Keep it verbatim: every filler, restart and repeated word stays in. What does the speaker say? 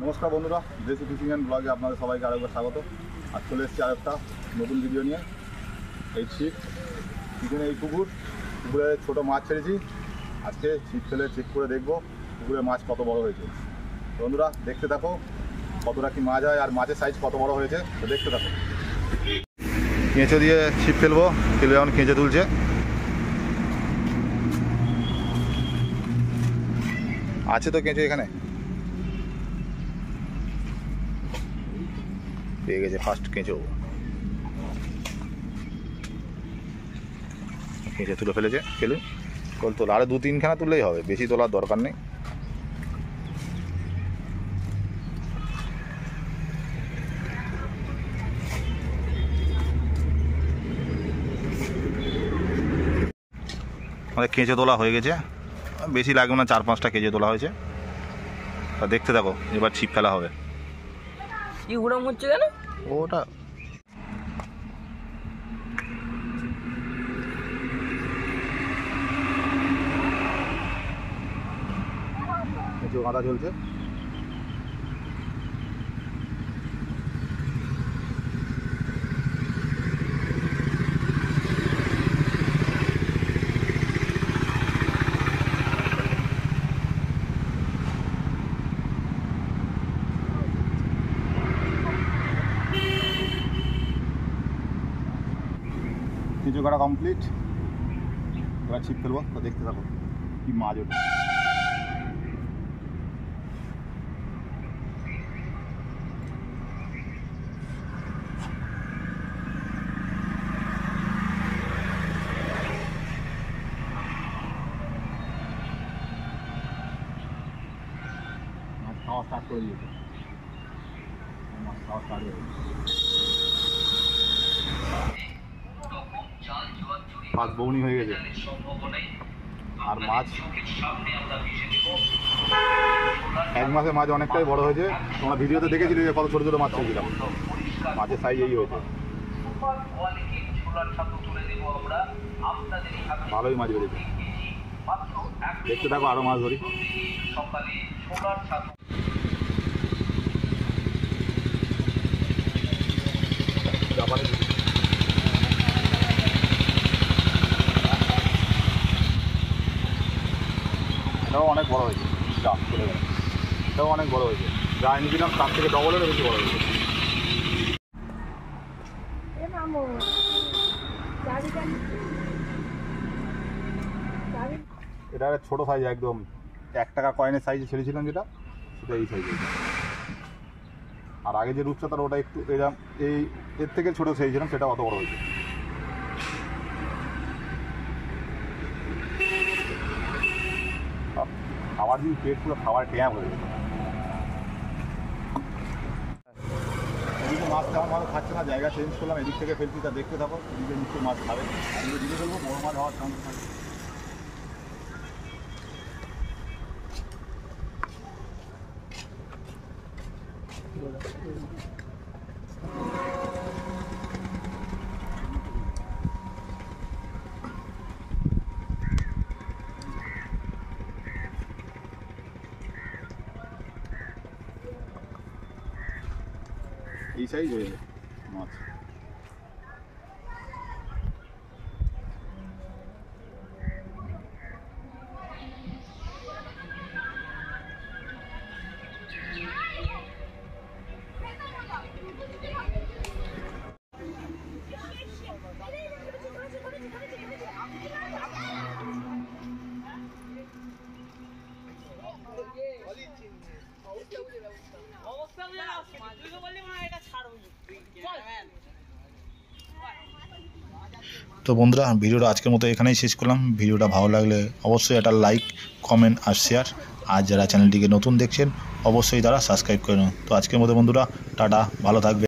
নমস্কার বন্ধুরা, দেশি ফিশিং অ্যান্ড ব্লগে আপনাদের সবাইকে আরেকবার স্বাগত। আজ চলে এসেছি আরেকটা নতুন ভিডিও নিয়ে। এই ছিপ পিছনে এই পুকুর পুকুরে ছোটো মাছ ছেড়েছি। আজকে ছিপ ফেলে চেক করে দেখবো পুকুরে মাছ কত বড় হয়েছে। বন্ধুরা দেখতে থাকো কতটা কি মাছ হয় আর মাছের সাইজ কত বড় হয়েছে, তো দেখতে থাকো। কেঁচো দিয়ে ছিপ ফেলবো, ফেলে এখন কেঁচে তুলছে। আছে তো কেঁচো এখানে, পেয়ে গেছে ফার্স্ট কেঁচো। কেঁচে তুলে ফেলেছে, ফেলে কল তোলা, আরও দু তিনখানা তুললেই হবে, বেশি তোলার দরকার নেই। আমাদের কেঁচে তোলা হয়ে গেছে, বেশি লাগবে না, চার পাঁচটা কেঁচে তোলা হয়েছে। তা দেখতে থাকো, এবার ছিপ ফেলা হবে। কি উড়াম হচ্ছে কেন ওটা কেঁচো গাঁদা চলছে। কেঁচো কাটা কমপ্লিট, এবার ছিপ ফেলবো। তো দেখতে থাকো কি মাছ ওঠে। মাছ খাওয়া স্টার্ট করে দিয়েছে, মাছ খাওয়া স্টার্ট হয়ে গেছে। মাছ বউনি হয়ে গেছে আর মাছ এক মাসে মাছ অনেকটাই বড় হয়েছে। তোমরা ভিডিওতে দেখেছিলে যে কত ছোটো ছোটো মাছ ছেড়েছিলাম, মাছের সাইজ এই হয়েছে। ভালোই মাছ বেড়েছে, দেখতে থাকো আরও মাছ ধরি। এটাও অনেক বড় হয়েছে, যা চলে গেল, এটাও অনেক বড় হয়েছে, যা এনেছিলাম তার থেকে ডবলেরও বেশি বড় হয়েছে। এটা ছোটো সাইজ, একদম এক টাকা কয়েনের সাইজে ছেড়েছিলাম যেটা, সেটা এই সাইজে। আর আগে যে রূপচাঁদার ওটা একটু এরকম, এই এর থেকে ছোটো ছেড়েছিলাম, সেটা অত বড় হয়েছে। খাবার দিয়ে পেট পুরো খাবার ট্যাপ হয়ে গেছে। এদিকে মাছ তেমন ভালো খাচ্ছে না, জায়গা চেঞ্জ করলাম, এদিক থেকে ফেলছি। তা দেখতে থাকো, এদিকে নিশ্চয়ই মাছ খাবে। এদিকে দিকে ফেলবো, বড় মাছ হওয়ার চান্স থাকে। এই সাইজ হয়ে যায় মাছ। তো বন্ধুরা, ভিডিওটা আজকের মতো এখানেই শেষ করলাম। ভিডিওটা ভালো লাগলে অবশ্যই একটা লাইক, কমেন্ট আর শেয়ার। আর যারা চ্যানেলটিকে নতুন দেখছেন অবশ্যই তারা সাবস্ক্রাইব করে নেন। তো আজকের মতো বন্ধুরা টাটা, ভালো থাকবে।